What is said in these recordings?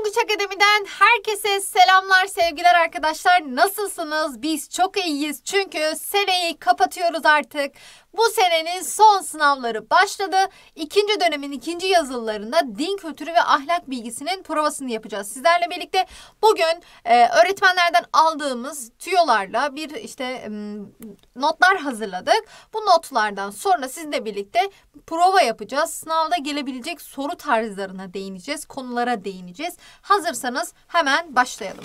Tonguç Akademi'den herkese selamlar, sevgiler arkadaşlar. Nasılsınız? Biz çok iyiyiz çünkü seneyi kapatıyoruz artık. Bu senenin son sınavları başladı. İkinci dönemin ikinci yazılılarında din kültürü ve ahlak bilgisinin provasını yapacağız. Sizlerle birlikte bugün öğretmenlerden aldığımız tüyolarla notlar hazırladık. Bu notlardan sonra sizinle birlikte prova yapacağız. Sınavda gelebilecek soru tarzlarına değineceğiz, konulara değineceğiz. Hazırsanız hemen başlayalım.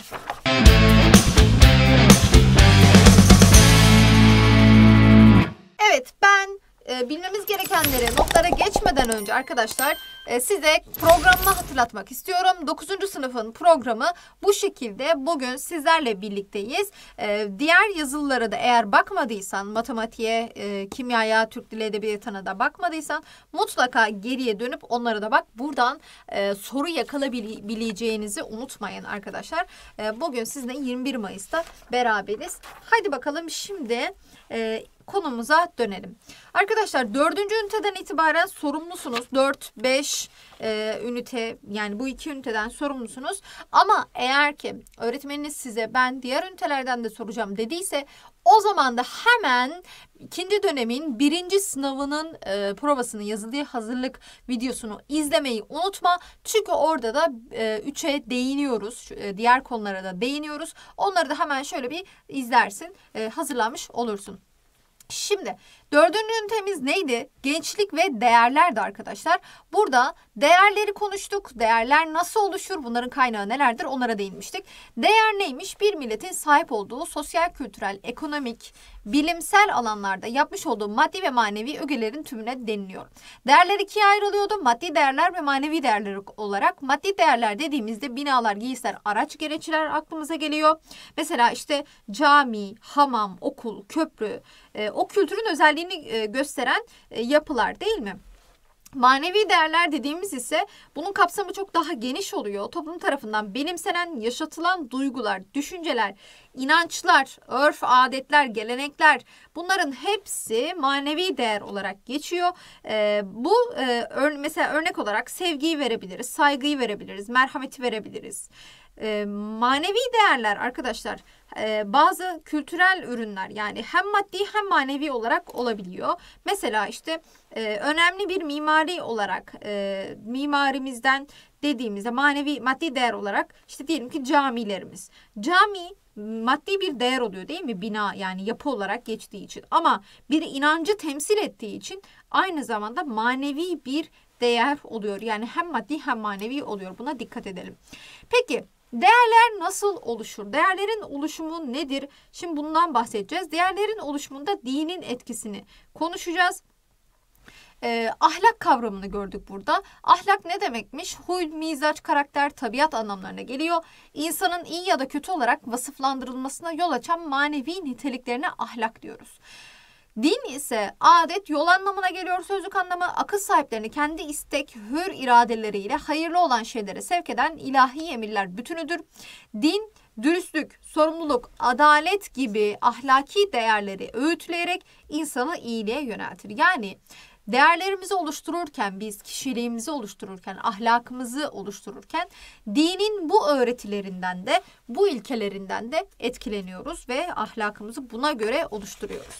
Evet, ben bilmemiz gerekenleri notlara geçmeden önce arkadaşlar size programımı hatırlatmak istiyorum. 9. sınıfın programı bu şekilde. Bugün sizlerle birlikteyiz. Diğer yazılılara da eğer bakmadıysan, matematiğe, kimyaya, Türk Dili Edebiyatı'na da bakmadıysan mutlaka geriye dönüp onlara da bak. Buradan soru yakalayabileceğinizi unutmayın arkadaşlar. Bugün sizinle 21 Mayıs'ta beraberiz. Haydi bakalım şimdi konumuza dönelim. Arkadaşlar 4. üniteden itibaren sorumlusunuz. 4, 5 ünite, yani bu iki üniteden sorumlusunuz. Ama eğer ki öğretmeniniz size ben diğer ünitelerden de soracağım dediyse o zaman da hemen ikinci dönemin birinci sınavının provasını, yazılıya hazırlık videosunu izlemeyi unutma. Çünkü orada da 3'e değiniyoruz. Diğer konulara da değiniyoruz. Onları da hemen şöyle bir izlersin. Hazırlanmış olursun. Şimdi 4. ünitemiz neydi? Gençlik ve değerlerdi arkadaşlar. Burada değerleri konuştuk. Değerler nasıl oluşur? Bunların kaynağı nelerdir? Onlara değinmiştik. Değer neymiş? Bir milletin sahip olduğu sosyal, kültürel, ekonomik, bilimsel alanlarda yapmış olduğu maddi ve manevi ögelerin tümüne deniliyor. Değerler ikiye ayrılıyordu. Maddi değerler ve manevi değerler olarak. Maddi değerler dediğimizde binalar, giysiler, araç gereçler aklımıza geliyor. Mesela işte cami, hamam, okul, köprü, o kültürün özelliğini gösteren yapılar değil mi? Manevi değerler dediğimiz ise bunun kapsamı çok daha geniş oluyor. Toplum tarafından benimsenen, yaşatılan duygular, düşünceler, inançlar, örf, adetler, gelenekler, bunların hepsi manevi değer olarak geçiyor. Mesela örnek olarak sevgiyi verebiliriz, saygıyı verebiliriz, merhameti verebiliriz. Manevi değerler arkadaşlar bazı kültürel ürünler, yani hem maddi hem manevi olarak olabiliyor. Mesela işte önemli bir mimari olarak mimarimizden dediğimizde maddi değer olarak işte diyelim ki camilerimiz. Cami maddi bir değer oluyor değil mi? Bina, yani yapı olarak geçtiği için, ama bir inancı temsil ettiği için aynı zamanda manevi bir değer oluyor. Yani hem maddi hem manevi oluyor. Buna dikkat edelim. Peki değerler nasıl oluşur? Değerlerin oluşumu nedir? Şimdi bundan bahsedeceğiz. Değerlerin oluşumunda dinin etkisini konuşacağız. Ahlak kavramını gördük burada. Ahlak ne demekmiş? Huy, mizaç, karakter, tabiat anlamlarına geliyor. İnsanın iyi ya da kötü olarak vasıflandırılmasına yol açan manevi niteliklerine ahlak diyoruz. Din ise adet, yol anlamına geliyor sözlük anlamı. Akıl sahiplerini kendi istek, hür iradeleriyle hayırlı olan şeylere sevk eden ilahi emirler bütünüdür. Din, dürüstlük, sorumluluk, adalet gibi ahlaki değerleri öğütleyerek insanı iyiliğe yöneltir. Yani değerlerimizi oluştururken, biz kişiliğimizi oluştururken, ahlakımızı oluştururken dinin bu öğretilerinden de, bu ilkelerinden de etkileniyoruz ve ahlakımızı buna göre oluşturuyoruz.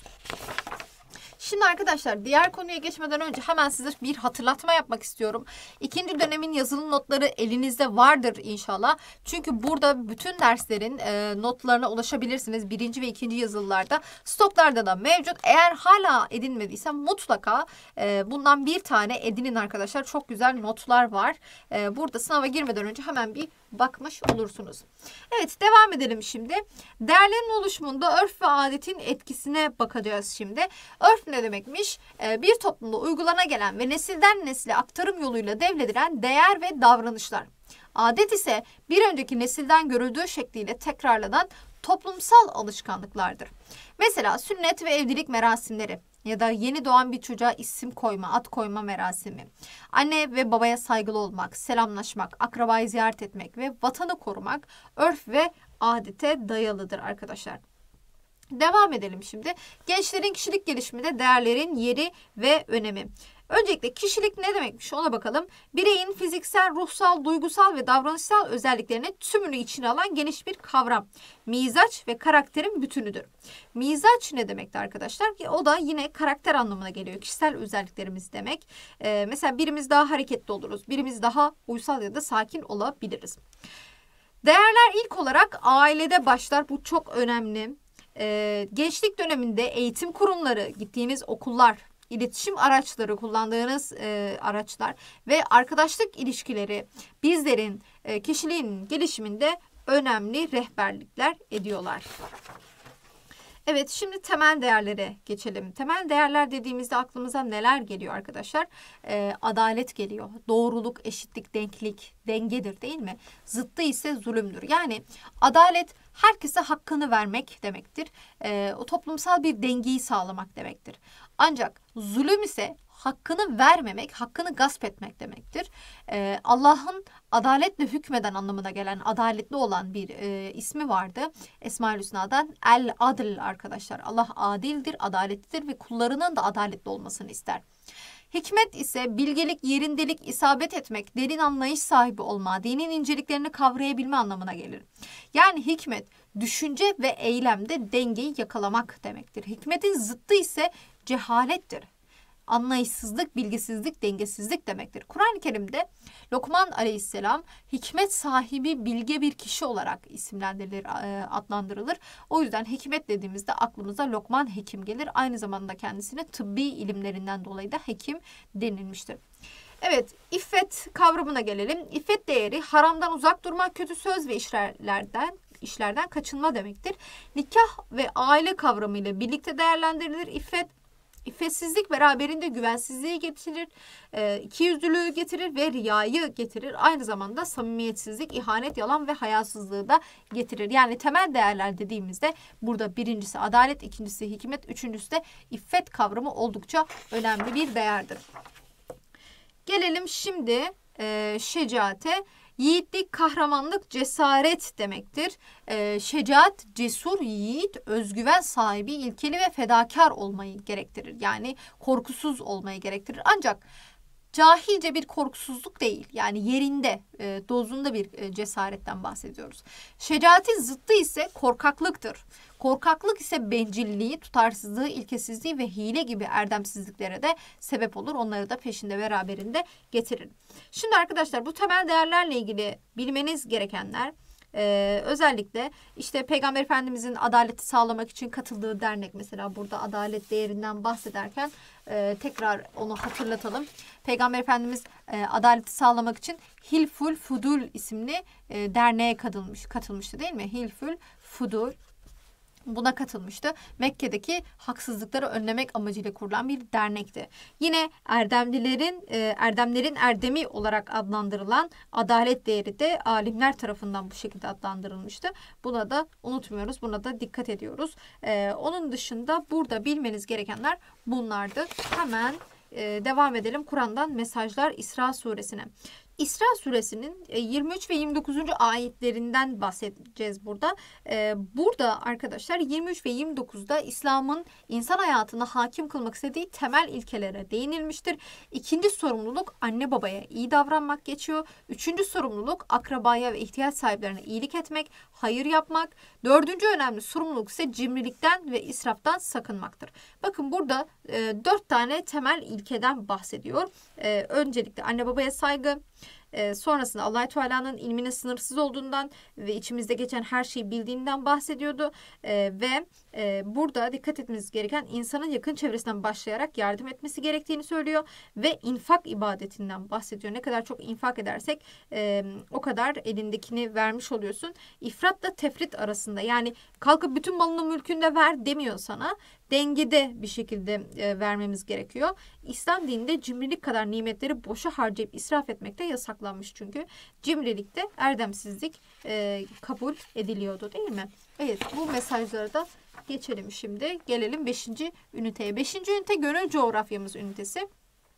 Şimdi arkadaşlar diğer konuya geçmeden önce hemen size bir hatırlatma yapmak istiyorum. İkinci dönemin yazılı notları elinizde vardır inşallah. Çünkü burada bütün derslerin notlarına ulaşabilirsiniz. Birinci ve ikinci yazılılarda, stoklarda da mevcut. Eğer hala edinmediysen mutlaka bundan bir tane edinin arkadaşlar. Çok güzel notlar var. Burada sınava girmeden önce hemen bir bakmış olursunuz. Evet, devam edelim şimdi. Değerlerin oluşumunda örf ve adetin etkisine bakacağız şimdi. Örf ne demekmiş? Bir toplumda uygulana gelen ve nesilden nesile aktarım yoluyla devredilen değer ve davranışlar. Adet ise bir önceki nesilden görüldüğü şekliyle tekrarlanan toplumsal alışkanlıklardır. Mesela sünnet ve evlilik merasimleri ya da yeni doğan bir çocuğa isim koyma, ad koyma merasimi, anne ve babaya saygılı olmak, selamlaşmak, akrabayı ziyaret etmek ve vatanı korumak örf ve adete dayalıdır arkadaşlar. Devam edelim şimdi. Gençlerin kişilik gelişiminde değerlerin yeri ve önemi. Öncelikle kişilik ne demekmiş ona bakalım. Bireyin fiziksel, ruhsal, duygusal ve davranışsal özelliklerini tümünü içine alan geniş bir kavram. Mizaç ve karakterin bütünüdür. Mizaç ne demekti arkadaşlar? O da yine karakter anlamına geliyor. Kişisel özelliklerimiz demek. Mesela birimiz daha hareketli oluruz. Birimiz daha uysal ya da sakin olabiliriz. Değerler ilk olarak ailede başlar. Bu çok önemli. Gençlik döneminde eğitim kurumları, gittiğiniz okullar, iletişim araçları, kullandığınız araçlar ve arkadaşlık ilişkileri bizlerin kişiliğinin gelişiminde önemli rehberlikler ediyorlar. Evet, şimdi temel değerlere geçelim. Temel değerler dediğimizde aklımıza neler geliyor arkadaşlar? Adalet geliyor. Doğruluk, eşitlik, denklik, dengedir değil mi? Zıttı ise zulümdür. Yani adalet herkese hakkını vermek demektir. O toplumsal bir dengeyi sağlamak demektir. Ancak zulüm ise hakkını vermemek, hakkını gasp etmek demektir. Allah'ın adaletle hükmeden anlamına gelen, adaletli olan bir ismi vardı. Esma-ül Hüsna'dan El-Adl arkadaşlar. Allah adildir, adaletlidir ve kullarının da adaletli olmasını ister. Hikmet ise bilgelik, yerindelik, isabet etmek, derin anlayış sahibi olma, dinin inceliklerini kavrayabilme anlamına gelir. Yani hikmet, düşünce ve eylemde dengeyi yakalamak demektir. Hikmetin zıttı ise cehalettir. Anlayışsızlık, bilgisizlik, dengesizlik demektir. Kur'an-ı Kerim'de Lokman Aleyhisselam hikmet sahibi bilge bir kişi olarak isimlendirilir, adlandırılır. O yüzden hikmet dediğimizde aklımıza Lokman Hekim gelir. Aynı zamanda kendisine tıbbi ilimlerinden dolayı da hekim denilmiştir. Evet, iffet kavramına gelelim. İffet değeri haramdan uzak durma, kötü söz ve işlerden kaçınma demektir. Nikah ve aile kavramıyla birlikte değerlendirilir İffet. İffetsizlik beraberinde güvensizliği getirir, ikiyüzlülüğü getirir ve riyayı getirir. Aynı zamanda samimiyetsizlik, ihanet, yalan ve hayasızlığı da getirir. Yani temel değerler dediğimizde burada birincisi adalet, ikincisi hikmet, üçüncüsü de iffet kavramı oldukça önemli bir değerdir. Gelelim şimdi şecaate. Yiğitlik, kahramanlık, cesaret demektir. Şecaat, cesur, yiğit, özgüven sahibi, ilkeli ve fedakar olmayı gerektirir. Yani korkusuz olmayı gerektirir. Ancak cahilce bir korkusuzluk değil. Yani yerinde, dozunda bir cesaretten bahsediyoruz. Şecaatin zıttı ise korkaklıktır. Korkaklık ise bencilliği, tutarsızlığı, ilkesizliği ve hile gibi erdemsizliklere de sebep olur. Onları da peşinde beraberinde getirir. Şimdi arkadaşlar bu temel değerlerle ilgili bilmeniz gerekenler, özellikle işte Peygamber Efendimizin adaleti sağlamak için katıldığı dernek, mesela burada adalet değerinden bahsederken tekrar onu hatırlatalım. Peygamber Efendimiz adaleti sağlamak için Hilful Fudul isimli derneğe katılmıştı değil mi? Hilful Fudul. Buna katılmıştı. Mekke'deki haksızlıkları önlemek amacıyla kurulan bir dernekti. Yine erdemlerin erdemi olarak adlandırılan adalet değeri de alimler tarafından bu şekilde adlandırılmıştı. Buna da unutmuyoruz. Buna da dikkat ediyoruz. Onun dışında burada bilmeniz gerekenler bunlardı. Hemen devam edelim. Kur'an'dan mesajlar İsra suresine. İsra suresinin 23 ve 29. ayetlerinden bahsedeceğiz burada. Burada arkadaşlar 23 ve 29'da İslam'ın insan hayatına hakim kılmak istediği temel ilkelere değinilmiştir. İkinci sorumluluk anne babaya iyi davranmak geçiyor. Üçüncü sorumluluk akrabaya ve ihtiyaç sahiplerine iyilik etmek, hayır yapmak. Dördüncü önemli sorumluluk ise cimrilikten ve israftan sakınmaktır. Bakın burada 4 tane temel ilkeden bahsediyor. Öncelikle anne babaya saygı. Sonrasında Allah-u Teala'nın ilminin sınırsız olduğundan ve içimizde geçen her şeyi bildiğinden bahsediyordu. Ve burada dikkat etmemiz gereken insanın yakın çevresinden başlayarak yardım etmesi gerektiğini söylüyor. Ve infak ibadetinden bahsediyor. Ne kadar çok infak edersek o kadar elindekini vermiş oluyorsun. İfratla tefrit arasında, yani kalkıp bütün malını mülkünü de ver demiyor sana. Dengede bir şekilde vermemiz gerekiyor. İslam dininde cimrilik kadar nimetleri boşa harcayıp israf etmekte yasaklanmış çünkü. Cimrilikte erdemsizlik kabul ediliyordu değil mi? Evet, bu mesajları da geçelim şimdi. Gelelim 5. üniteye. 5. ünite gönül coğrafyamız ünitesi.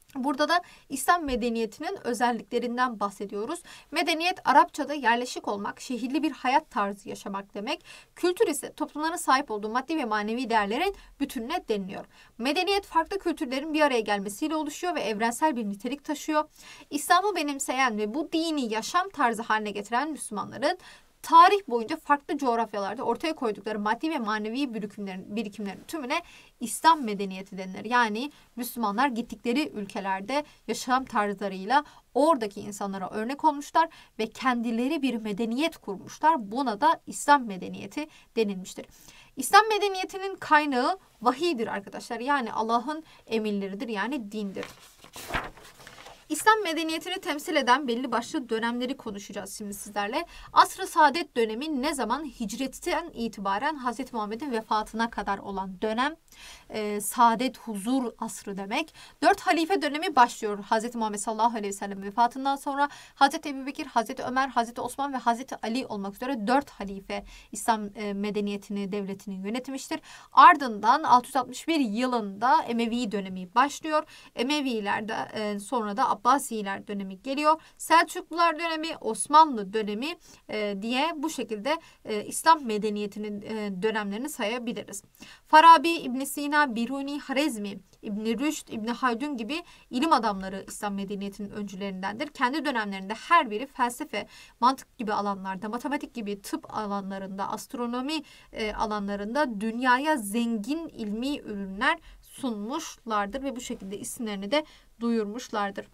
Burada da İslam medeniyetinin özelliklerinden bahsediyoruz. Medeniyet Arapçada yerleşik olmak, şehirli bir hayat tarzı yaşamak demek. Kültür ise toplumların sahip olduğu maddi ve manevi değerlerin bütününe deniliyor. Medeniyet farklı kültürlerin bir araya gelmesiyle oluşuyor ve evrensel bir nitelik taşıyor. İslam'ı benimseyen ve bu dini yaşam tarzı haline getiren Müslümanların tarih boyunca farklı coğrafyalarda ortaya koydukları maddi ve manevi birikimlerin tümüne İslam medeniyeti denilir. Yani Müslümanlar gittikleri ülkelerde yaşam tarzlarıyla oradaki insanlara örnek olmuşlar ve kendileri bir medeniyet kurmuşlar. Buna da İslam medeniyeti denilmiştir. İslam medeniyetinin kaynağı vahiydir arkadaşlar. Yani Allah'ın emirleridir, yani dindir. İslam medeniyetini temsil eden belli başlı dönemleri konuşacağız şimdi sizlerle. Asr-ı Saadet dönemi ne zaman? Hicretten itibaren Hz. Muhammed'in vefatına kadar olan dönem. Saadet, huzur asrı demek. 4 halife dönemi başlıyor Hz. Muhammed sallallahu aleyhi ve sellem vefatından sonra. Hz. Ebubekir, Hz. Ömer, Hz. Osman ve Hz. Ali olmak üzere 4 halife İslam medeniyetini, devletini yönetmiştir. Ardından 661 yılında Emevi dönemi başlıyor. Emevilerde sonra da Abbasiler dönemi geliyor. Selçuklular dönemi, Osmanlı dönemi diye bu şekilde İslam medeniyetinin dönemlerini sayabiliriz. Farabi, İbn Sina, Biruni, Harezmi, İbn Rüşd, İbn Haldun gibi ilim adamları İslam medeniyetinin öncülerindendir. Kendi dönemlerinde her biri felsefe, mantık gibi alanlarda, matematik gibi tıp alanlarında, astronomi alanlarında dünyaya zengin ilmi ürünler sunmuşlardır ve bu şekilde isimlerini de duyurmuşlardır.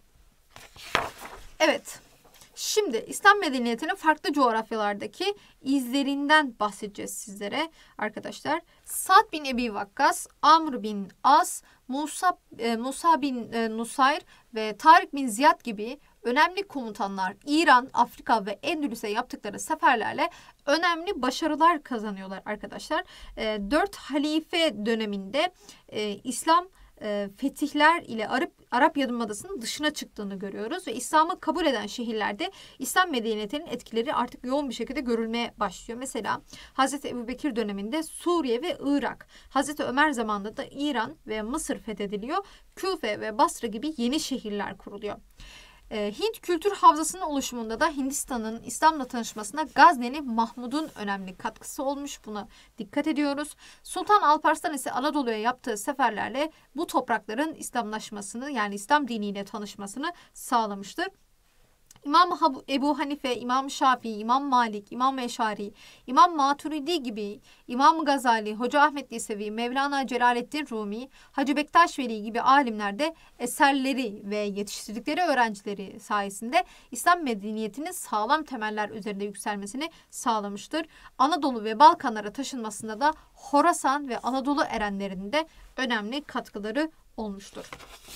Evet, şimdi İslam medeniyetinin farklı coğrafyalardaki izlerinden bahsedeceğiz sizlere arkadaşlar. Sa'd bin Ebi Vakkas, Amr bin As, Musa bin Nusayr ve Tarık bin Ziyad gibi önemli komutanlar İran, Afrika ve Endülüs'e yaptıkları seferlerle önemli başarılar kazanıyorlar arkadaşlar. 4 halife döneminde İslam fetihler ile Arap Yarımadası'nın dışına çıktığını görüyoruz ve İslam'ı kabul eden şehirlerde İslam medeniyetinin etkileri artık yoğun bir şekilde görülmeye başlıyor. Mesela Hz. Ebubekir döneminde Suriye ve Irak, Hz. Ömer zamanında da İran ve Mısır fethediliyor. Küfe ve Basra gibi yeni şehirler kuruluyor. Hint kültür havzasının oluşumunda da Hindistan'ın İslam'la tanışmasına Gazneli Mahmud'un önemli katkısı olmuş. Buna dikkat ediyoruz. Sultan Alparslan ise Anadolu'ya yaptığı seferlerle bu toprakların İslamlaşmasını, yani İslam diniyle tanışmasını sağlamıştır. İmam Ebu Hanife, İmam Şafii, İmam Malik, İmam Eşari, İmam Maturidi gibi, İmam Gazali, Hoca Ahmet Yesevi, Mevlana Celaleddin Rumi, Hacı Bektaş Veli gibi alimler de eserleri ve yetiştirdikleri öğrencileri sayesinde İslam medeniyetinin sağlam temeller üzerinde yükselmesini sağlamıştır. Anadolu ve Balkanlara taşınmasında da Horasan ve Anadolu erenlerinin de önemli katkıları olmuştur.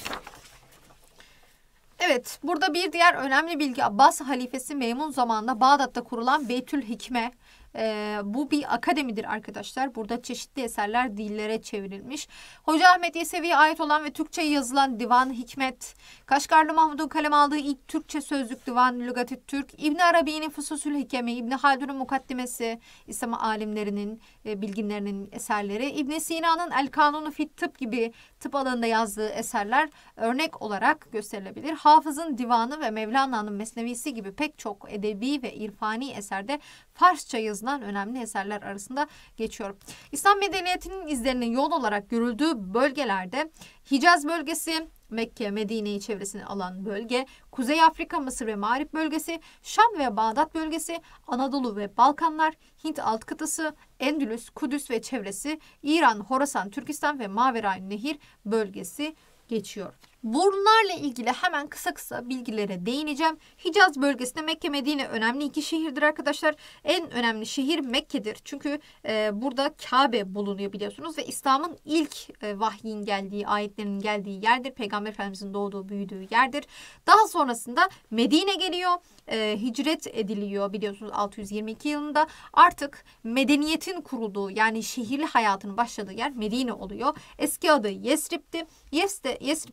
Evet, burada bir diğer önemli bilgi Abbas halifesi Memun zamanında Bağdat'ta kurulan Beytül Hikme. Bu bir akademidir arkadaşlar. Burada çeşitli eserler dillere çevrilmiş. Hoca Ahmet Yesevi'ye ait olan ve Türkçe yazılan Divan-ı Hikmet, Kaşgarlı Mahmud'un kaleme aldığı ilk Türkçe sözlük Divan-ı Lügat-ı Türk, İbn Arabi'nin Fususül Hikemi, İbn Haldun'un Mukaddimesi, İslam alimlerinin, bilginlerinin eserleri, İbn Sina'nın El Kanunu fit Tıp gibi tıp alanında yazdığı eserler örnek olarak gösterilebilir. Hafız'ın Divanı ve Mevlana'nın Mesnevisi gibi pek çok edebi ve irfani eserde Farsça yazılan önemli eserler arasında geçiyor. İslam medeniyetinin izlerinin yoğun olarak görüldüğü bölgelerde Hicaz bölgesi, Mekke, Medine'yi çevresine alan bölge, Kuzey Afrika, Mısır ve Mağrip bölgesi, Şam ve Bağdat bölgesi, Anadolu ve Balkanlar, Hint alt kıtası, Endülüs, Kudüs ve çevresi, İran, Horasan, Türkistan ve Maverayn Nehir bölgesi geçiyor. Bunlarla ilgili hemen kısa bilgilere değineceğim. Hicaz bölgesinde Mekke, Medine önemli iki şehirdir arkadaşlar. En önemli şehir Mekke'dir. Çünkü burada Kabe bulunuyor biliyorsunuz ve İslam'ın ilk vahyin geldiği, ayetlerin geldiği yerdir. Peygamber Efendimizin doğduğu, büyüdüğü yerdir. Daha sonrasında Medine geliyor. Hicret ediliyor biliyorsunuz 622 yılında. Artık medeniyetin kurulduğu, yani şehirli hayatın başladığı yer Medine oluyor. Eski adı Yesrib'ti. Yesrib'te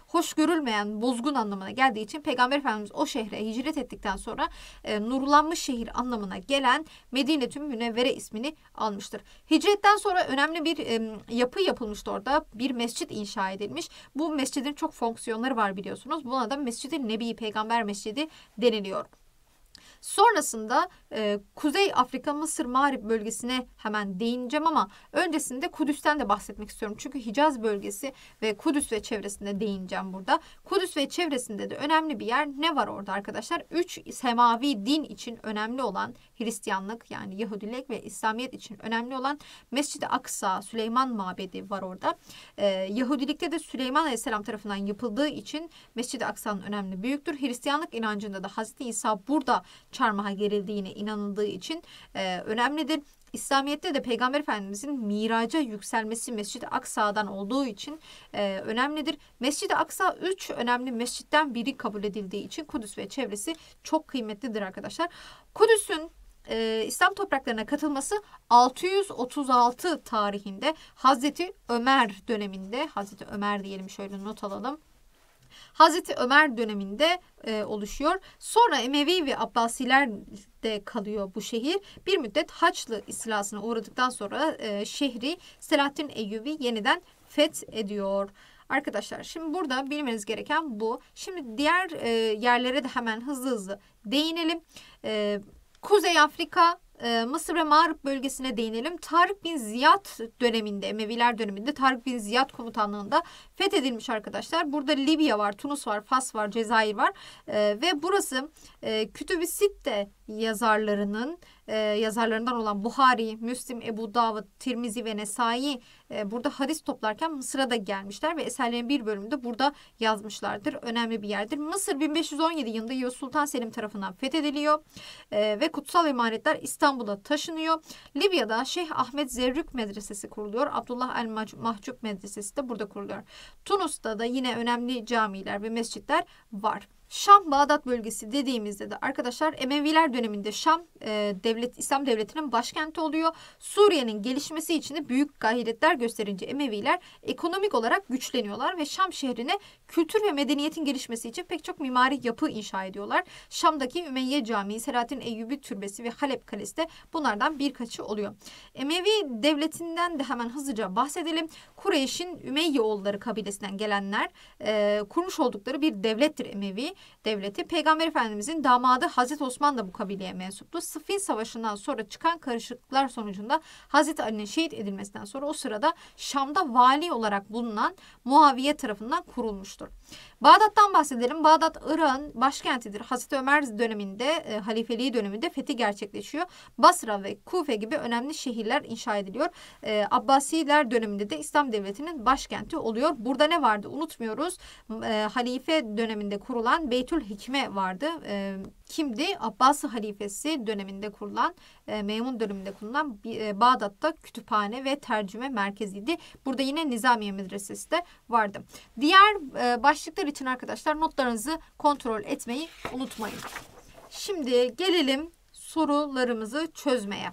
hoş görülmeyen, bozgun anlamına geldiği için Peygamber Efendimiz o şehre hicret ettikten sonra nurlanmış şehir anlamına gelen Medine-tü Münevvere ismini almıştır. Hicretten sonra önemli bir yapı yapılmıştı orada. Bir mescit inşa edilmiş. Bu mescidin çok fonksiyonları var biliyorsunuz. Buna da Mescid-i Nebi, Peygamber Mescidi deniliyor. Sonrasında Kuzey Afrika, Mısır, Mağrip bölgesine hemen değineceğim ama öncesinde Kudüs'ten de bahsetmek istiyorum. Çünkü Hicaz bölgesi ve Kudüs ve çevresinde değineceğim burada. Kudüs ve çevresinde de önemli bir yer. Ne var orada arkadaşlar? 3 semavi din için önemli olan Hristiyanlık, yani Yahudilik ve İslamiyet için önemli olan Mescid-i Aksa, Süleyman Mabedi var orada. Yahudilikte de Süleyman Aleyhisselam tarafından yapıldığı için Mescid-i Aksa'nın önemli büyüktür. Hristiyanlık inancında da Hazreti İsa burada çarmıha gerildiğine inanıldığı için önemlidir. İslamiyet'te de Peygamber Efendimizin miraca yükselmesi Mescid-i Aksa'dan olduğu için önemlidir. Mescid-i Aksa 3 önemli mescitten biri kabul edildiği için Kudüs ve çevresi çok kıymetlidir arkadaşlar. Kudüs'ün İslam topraklarına katılması 636 tarihinde Hazreti Ömer döneminde, Hazreti Ömer diyelim, şöyle not alalım. Hazreti Ömer döneminde oluşuyor. Sonra Emevi ve Abbasilerde kalıyor bu şehir. Bir müddet Haçlı istilasına uğradıktan sonra şehri Selahaddin Eyyubi yeniden fethediyor. Arkadaşlar şimdi burada bilmeniz gereken bu. Şimdi diğer yerlere de hemen hızlı değinelim. Kuzey Afrika, Mısır ve Mağrip bölgesine değinelim. Tarık bin Ziyad döneminde, Emeviler döneminde Tarık bin Ziyad komutanlığında fethedilmiş arkadaşlar. Burada Libya var, Tunus var, Fas var, Cezayir var. Ve burası Kütüb-i Sitte yazarlarından olan Buhari, Müslim, Ebu Davud, Tirmizi ve Nesai burada hadis toplarken Mısır'a da gelmişler ve eserlerin bir bölümünü de burada yazmışlardır. Önemli bir yerdir. Mısır 1517 yılında Yavuz Sultan Selim tarafından fethediliyor ve kutsal emanetler İstanbul'a taşınıyor. Libya'da Şeyh Ahmet Zerrük Medresesi kuruluyor. Abdullah el-Mahcup Medresesi de burada kuruluyor. Tunus'ta da yine önemli camiler ve mescitler var. Şam, Bağdat bölgesi dediğimizde de arkadaşlar Emeviler döneminde Şam İslam devletinin başkenti oluyor. Suriye'nin gelişmesi için de büyük gayretler gösterince Emeviler ekonomik olarak güçleniyorlar ve Şam şehrine kültür ve medeniyetin gelişmesi için pek çok mimari yapı inşa ediyorlar. Şam'daki Ümeyye Camii, Selahaddin Eyyubi Türbesi ve Halep Kalesi de bunlardan birkaçı oluyor. Emevi devletinden de hemen hızlıca bahsedelim. Kureyş'in Ümeyyeoğulları kabilesinden gelenler kurmuş oldukları bir devlettir Emevi devleti. Peygamber Efendimizin damadı Hazreti Osman da bu kabileye mensuptu. Sıffin Savaşı'ndan sonra çıkan karışıklıklar sonucunda Hazreti Ali'nin şehit edilmesinden sonra o sırada Şam'da vali olarak bulunan Muaviye tarafından kurulmuştur. Bağdat'tan bahsedelim. Bağdat Irak'ın başkentidir. Hazreti Ömer döneminde, halifeliği döneminde fethi gerçekleşiyor. Basra ve Kufe gibi önemli şehirler inşa ediliyor. Abbasiler döneminde de İslam devletinin başkenti oluyor. Burada ne vardı? Unutmuyoruz. Halife döneminde kurulan Beytül Hikme vardı. Kimdi? Abbasi halifesi döneminde kurulan, Memun döneminde kurulan Bağdat'ta kütüphane ve tercüme merkeziydi. Burada yine Nizamiye Medresesi de vardı. Diğer başlıklar için arkadaşlar notlarınızı kontrol etmeyi unutmayın. Şimdi gelelim sorularımızı çözmeye.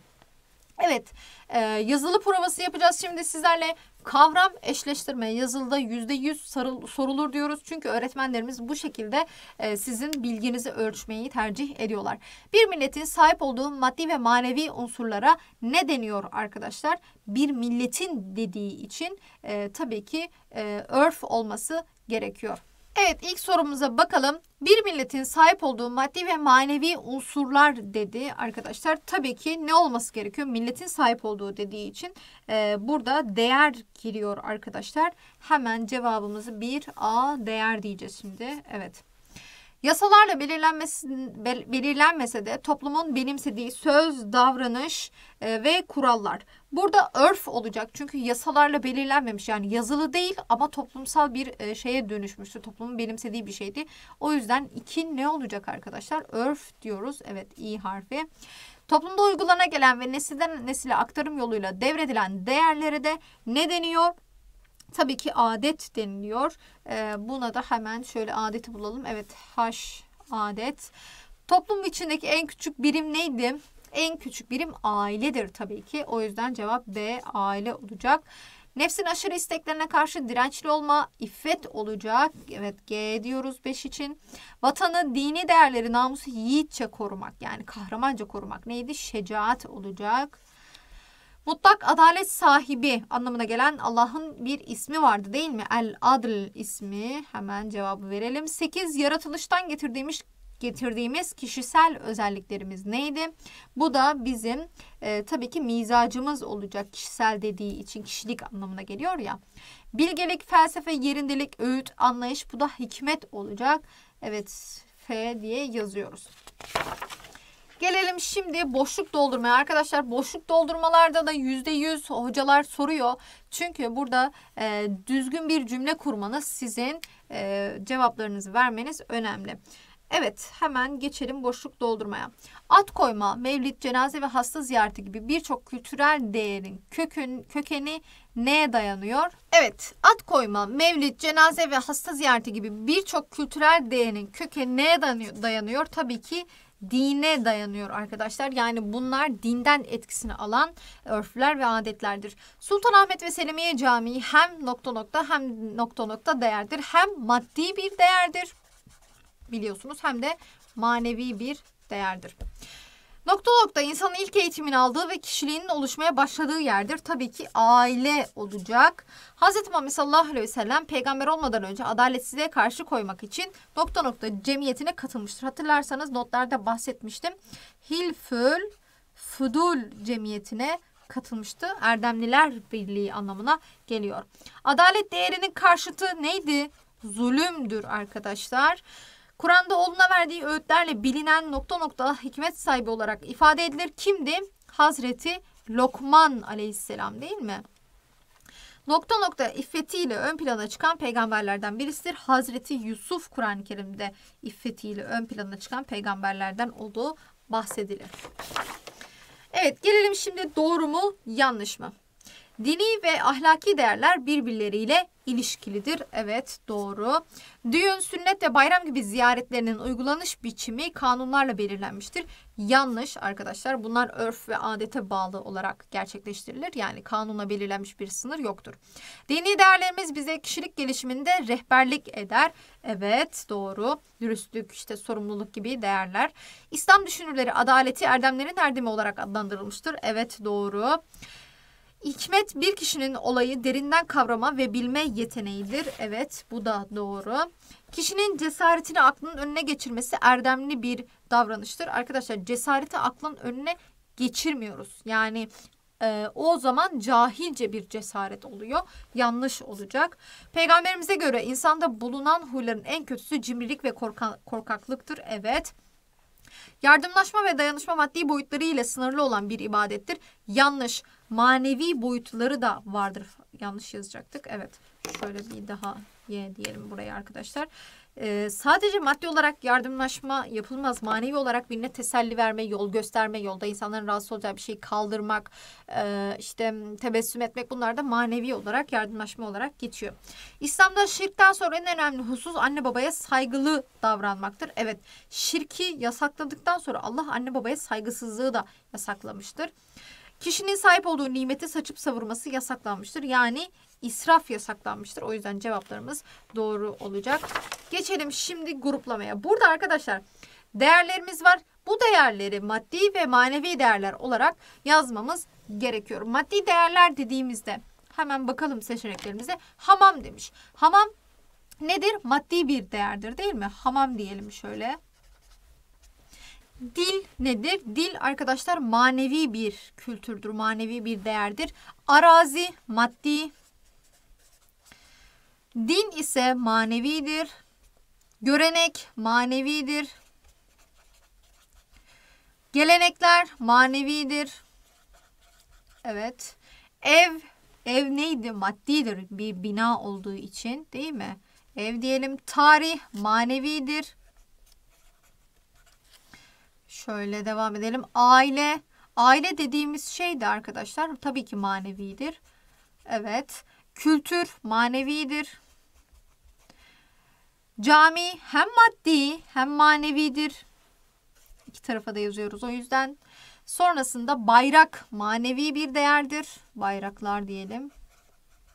Evet, yazılı provası yapacağız şimdi sizlerle. Kavram eşleştirme yazılıda %100 sorulur diyoruz. Çünkü öğretmenlerimiz bu şekilde sizin bilginizi ölçmeyi tercih ediyorlar. Bir milletin sahip olduğu maddi ve manevi unsurlara ne deniyor arkadaşlar? Bir milletin dediği için tabii ki örf olması gerekiyor. Evet, ilk sorumuza bakalım. Bir milletin sahip olduğu maddi ve manevi unsurlar dedi arkadaşlar. Tabii ki ne olması gerekiyor? Milletin sahip olduğu dediği için burada değer giriyor arkadaşlar. Hemen cevabımızı 1A değer diyeceğiz şimdi. Evet. Yasalarla belirlenmese de toplumun benimsediği söz, davranış ve kurallar. Burada örf olacak çünkü yasalarla belirlenmemiş, yani yazılı değil ama toplumsal bir şeye dönüşmüştü. Toplumun benimsediği bir şeydi. O yüzden 2 ne olacak arkadaşlar? Örf diyoruz. Evet, İ harfi. Toplumda uygulana gelen ve nesilden nesile aktarım yoluyla devredilen değerlere de ne deniyor? Tabii ki adet deniliyor. Buna da hemen şöyle adeti bulalım. Evet, adet. Toplum içindeki en küçük birim neydi? En küçük birim ailedir tabii ki. O yüzden cevap B, aile olacak. Nefsin aşırı isteklerine karşı dirençli olma, iffet olacak. Evet, G diyoruz 5 için. Vatanı, dini değerleri, namusu yiğitçe korumak. Yani kahramanca korumak. Neydi? Şecaat olacak. Mutlak adalet sahibi anlamına gelen Allah'ın bir ismi vardı değil mi? El-Adl ismi. Hemen cevabı verelim. 8. Yaratılıştan getirdiğimiz kişisel özelliklerimiz neydi? Bu da bizim tabii ki mizacımız olacak. Kişisel dediği için kişilik anlamına geliyor ya. Bilgelik, felsefe, yerindelik, öğüt, anlayış, bu da hikmet olacak. Evet, F diye yazıyoruz. Gelelim şimdi boşluk doldurmaya. Arkadaşlar boşluk doldurmalarda da %100 hocalar soruyor. Çünkü burada düzgün bir cümle kurmanız, sizin cevaplarınızı vermeniz önemli. Evet, hemen geçelim boşluk doldurmaya. Ad koyma, mevlid, cenaze ve hasta ziyareti gibi birçok kültürel değerin kökeni neye dayanıyor? Evet, ad koyma, mevlid, cenaze ve hasta ziyareti gibi birçok kültürel değerin kökeni neye dayanıyor? Tabii ki dine dayanıyor arkadaşlar. Yani bunlar dinden etkisini alan örfler ve adetlerdir. Sultanahmet ve Selimiye Camii hem ... hem ... değerdir. Hem maddi bir değerdir, biliyorsunuz, hem de manevi bir değerdir. ... insanın ilk eğitimini aldığı ve kişiliğinin oluşmaya başladığı yerdir. Tabii ki aile olacak. Hz. Muhammed sallallahu aleyhi ve sellem peygamber olmadan önce adaletsizliğe karşı koymak için ... cemiyetine katılmıştır. Hatırlarsanız notlarda bahsetmiştim. Hilfül Fudul cemiyetine katılmıştı. Erdemliler Birliği anlamına geliyor. Adalet değerinin karşıtı neydi? Zulümdür arkadaşlar. ... oğluna verdiği öğütlerle bilinen ... hikmet sahibi olarak ifade edilir. Kimdi? Hazreti Lokman aleyhisselam değil mi? ... iffetiyle ön plana çıkan peygamberlerden birisidir. Hazreti Yusuf Kur'an-ı Kerim'de iffetiyle ön plana çıkan peygamberlerden olduğu bahsedilir. Evet, gelelim şimdi doğru mu yanlış mı? Dini ve ahlaki değerler birbirleriyle ilişkilidir. Evet, doğru. Düğün, sünnet ve bayram gibi ziyaretlerinin uygulanış biçimi kanunlarla belirlenmiştir. Yanlış arkadaşlar. Bunlar örf ve adete bağlı olarak gerçekleştirilir. Yani kanunla belirlenmiş bir sınır yoktur. Dini değerlerimiz bize kişilik gelişiminde rehberlik eder. Evet, doğru. Dürüstlük, işte sorumluluk gibi değerler. İslam düşünürleri adaleti erdemlerin erdemi olarak adlandırılmıştır. Evet, doğru. Hikmet bir kişinin olayı derinden kavrama ve bilme yeteneğidir. Evet, bu da doğru. Kişinin cesaretini aklının önüne geçirmesi erdemli bir davranıştır. Arkadaşlar, cesareti aklın önüne geçirmiyoruz. Yani o zaman cahilce bir cesaret oluyor. Yanlış olacak. Peygamberimize göre insanda bulunan huyların en kötüsü cimrilik ve korkaklıktır. Evet. Yardımlaşma ve dayanışma maddi boyutları ile sınırlı olan bir ibadettir. Yanlış. Manevi boyutları da vardır. Yanlış yazacaktık. Evet. Şöyle bir daha diyelim buraya arkadaşlar. Sadece maddi olarak yardımlaşma yapılmaz. Manevi olarak birine teselli verme, yol gösterme, yolda insanların rahatsız olacağı bir şeyi kaldırmak, işte tebessüm etmek, bunlar da manevi olarak, yardımlaşma olarak geçiyor. İslam'da şirkten sonra en önemli husus anne babaya saygılı davranmaktır. Evet, şirki yasakladıktan sonra Allah anne babaya saygısızlığı da yasaklamıştır. Kişinin sahip olduğu nimeti saçıp savurması yasaklanmıştır. Yani israf yasaklanmıştır. O yüzden cevaplarımız doğru olacak. Geçelim şimdi gruplamaya. Burada arkadaşlar değerlerimiz var. Bu değerleri maddi ve manevi değerler olarak yazmamız gerekiyor. Maddi değerler dediğimizde hemen bakalım seçeneklerimize. Hamam demiş. Hamam nedir? Maddi bir değerdir değil mi? Hamam diyelim şöyle. Dil nedir? Dil arkadaşlar manevi bir kültürdür, manevi bir değerdir. Arazi maddi. Din ise manevidir. Görenek manevidir. Gelenekler manevidir. Evet. Ev neydi? Maddidir. Bir bina olduğu için değil mi? Ev diyelim. Tarih manevidir. Şöyle devam edelim. Aile dediğimiz şey de arkadaşlar tabii ki manevidir. Evet. Kültür manevidir. Cami hem maddi hem manevidir. İki tarafa da yazıyoruz o yüzden. Sonrasında bayrak manevi bir değerdir. Bayraklar diyelim.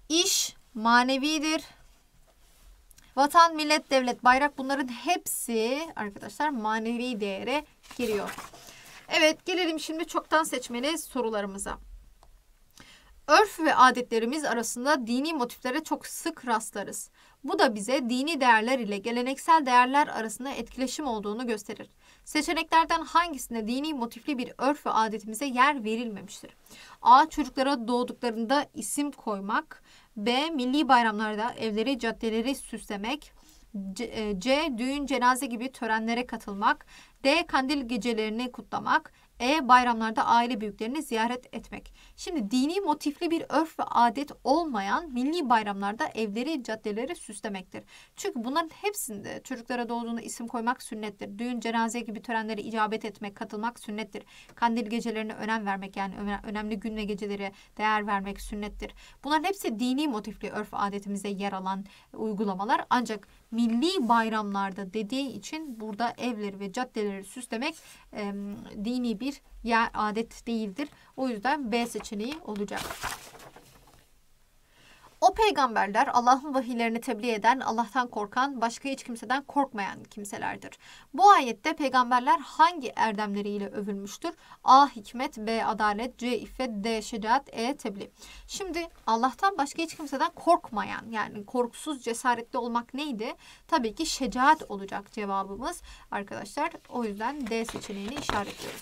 İş manevidir. Vatan, millet, devlet, bayrak, bunların hepsi arkadaşlar manevi değere giriyor. Evet, gelelim şimdi çoktan seçmeli sorularımıza. Örf ve adetlerimiz arasında dini motiflere çok sık rastlarız. Bu da bize dini değerler ile geleneksel değerler arasında etkileşim olduğunu gösterir. Seçeneklerden hangisinde dini motifli bir örf ve adetimize yer verilmemiştir? A. Çocuklara doğduklarında isim koymak. B. Milli bayramlarda evleri, caddeleri süslemek. C. Düğün, cenaze gibi törenlere katılmak. D. Kandil gecelerini kutlamak. E. Bayramlarda aile büyüklerini ziyaret etmek. Şimdi dini motifli bir örf ve adet olmayan milli bayramlarda evleri, caddeleri süslemektir. Çünkü bunların hepsinde çocuklara doğduğunda isim koymak sünnettir. Düğün, cenaze gibi törenlere icabet etmek, katılmak sünnettir. Kandil gecelerine önem vermek, yani önemli gün ve gecelere değer vermek sünnettir. Bunların hepsi dini motifli örf ve adetimize yer alan uygulamalar. Ancak milli bayramlarda dediği için burada evleri ve caddeleri süslemek dini bir yer, adet değildir. O yüzden B seçeneği olacak. O peygamberler Allah'ın vahiylerini tebliğ eden, Allah'tan korkan, başka hiç kimseden korkmayan kimselerdir. Bu ayette peygamberler hangi erdemleriyle övülmüştür? A. Hikmet, B. Adalet, C. İffet, D. Şecaat, E. Tebliğ. Şimdi Allah'tan başka hiç kimseden korkmayan, yani korkusuz, cesaretli olmak neydi? Tabii ki şecaat olacak cevabımız arkadaşlar. O yüzden D seçeneğini işaretliyoruz.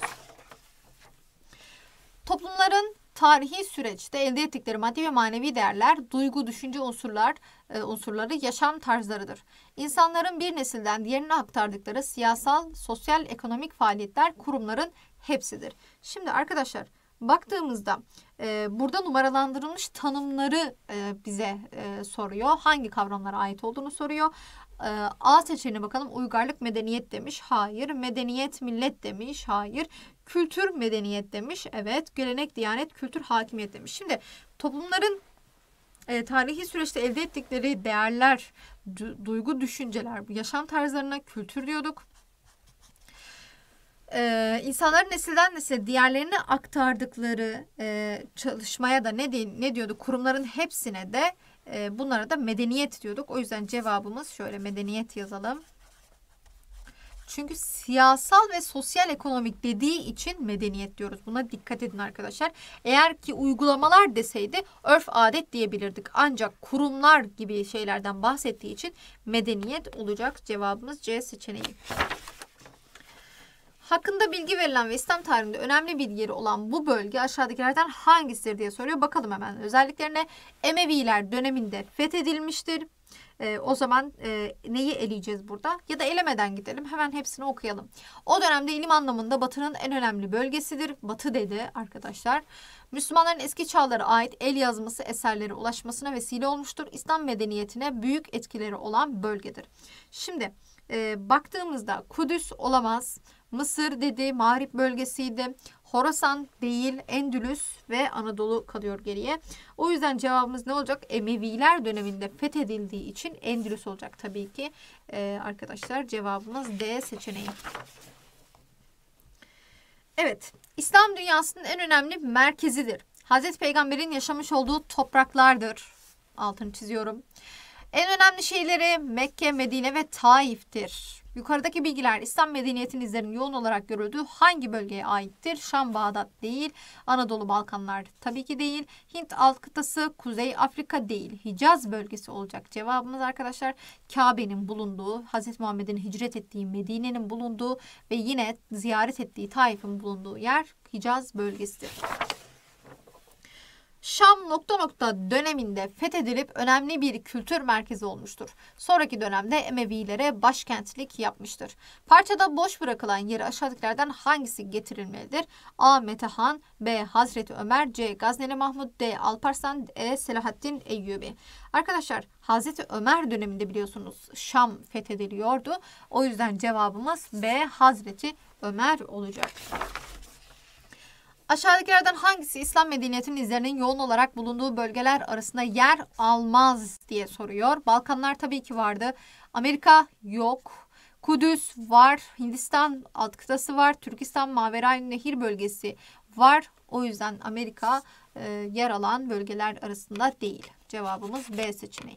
Toplumların tarihi süreçte elde ettikleri maddi ve manevi değerler, duygu, düşünce unsurları yaşam tarzlarıdır. İnsanların bir nesilden diğerine aktardıkları siyasal, sosyal, ekonomik faaliyetler kurumların hepsidir. Şimdi arkadaşlar baktığımızda burada numaralandırılmış tanımları bize soruyor. Hangi kavramlara ait olduğunu soruyor. A seçeneğine bakalım. Uygarlık, medeniyet demiş. Hayır. Medeniyet, millet demiş. Hayır. Kültür, medeniyet demiş. Evet. Gelenek, diyanet, kültür, hakimiyet demiş. Şimdi toplumların tarihi süreçte elde ettikleri değerler, duygu, düşünceler, yaşam tarzlarına kültür diyorduk. İnsanların nesilden nesile diğerlerine aktardıkları çalışmaya da ne diyordu? Kurumların hepsine de bunlara da medeniyet diyorduk. O yüzden cevabımız şöyle, medeniyet yazalım. Çünkü siyasal ve sosyal ekonomik dediği için medeniyet diyoruz. Buna dikkat edin arkadaşlar. Eğer ki uygulamalar deseydi örf adet diyebilirdik. Ancak kurumlar gibi şeylerden bahsettiği için medeniyet olacak. Cevabımız C seçeneği. Hakkında bilgi verilen ve İslam tarihinde önemli bir yeri olan bu bölge aşağıdakilerden hangisidir diye soruyor. Bakalım hemen özelliklerine. Emeviler döneminde fethedilmiştir. O zaman neyi eleyeceğiz burada? Ya da elemeden gidelim. Hemen hepsini okuyalım. O dönemde ilim anlamında Batı'nın en önemli bölgesidir. Batı dedi arkadaşlar. Müslümanların eski çağlara ait el yazması eserleri ulaşmasına vesile olmuştur. İslam medeniyetine büyük etkileri olan bölgedir. Şimdi baktığımızda Kudüs olamaz. Mısır dedi, Mağrip bölgesiydi. Horasan değil, Endülüs ve Anadolu kalıyor geriye. O yüzden cevabımız ne olacak? Emeviler döneminde fethedildiği için Endülüs olacak tabii ki. Arkadaşlar cevabımız D seçeneği. Evet, İslam dünyasının en önemli merkezidir. Hazreti Peygamber'in yaşamış olduğu topraklardır. Altını çiziyorum. En önemli şehirleri Mekke, Medine ve Taif'tir. Yukarıdaki bilgiler İslam medeniyetinin izlerinin yoğun olarak görüldüğü hangi bölgeye aittir? Şam, Bağdat değil. Anadolu, Balkanlar tabii ki değil. Hint alt kıtası, Kuzey Afrika değil. Hicaz bölgesi olacak cevabımız arkadaşlar. Kabe'nin bulunduğu, Hazreti Muhammed'in hicret ettiği Medine'nin bulunduğu ve yine ziyaret ettiği Taif'in bulunduğu yer Hicaz bölgesidir. Şam ... döneminde fethedilip önemli bir kültür merkezi olmuştur. Sonraki dönemde Emevilere başkentlik yapmıştır. Parçada boş bırakılan yeri aşağıdakilerden hangisi getirilmelidir? A. Metehan, B. Hazreti Ömer, C. Gazneli Mahmud, D. Alparslan, E. Selahaddin Eyyubi. Arkadaşlar Hazreti Ömer döneminde biliyorsunuz Şam fethediliyordu. O yüzden cevabımız B. Hazreti Ömer olacak. Aşağıdakilerden hangisi İslam medeniyetinin izlerinin yoğun olarak bulunduğu bölgeler arasında yer almaz diye soruyor. Balkanlar tabii ki vardı. Amerika yok. Kudüs var. Hindistan alt kıtası var. Türkistan Maverayn Nehir bölgesi var. O yüzden Amerika yer alan bölgeler arasında değil. Cevabımız B seçeneği.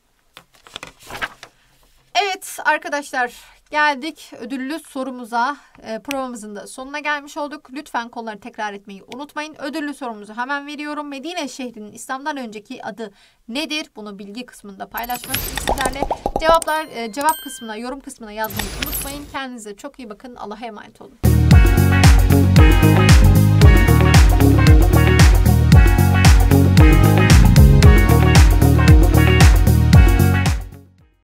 Evet arkadaşlar, geldik ödüllü sorumuza. Provamızın da sonuna gelmiş olduk. Lütfen konuları tekrar etmeyi unutmayın. Ödüllü sorumuzu hemen veriyorum. Medine şehrinin İslam'dan önceki adı nedir? Bunu bilgi kısmında paylaşmak için sizlerle. Cevap kısmına, yorum kısmına yazmayı unutmayın. Kendinize çok iyi bakın. Allah'a emanet olun.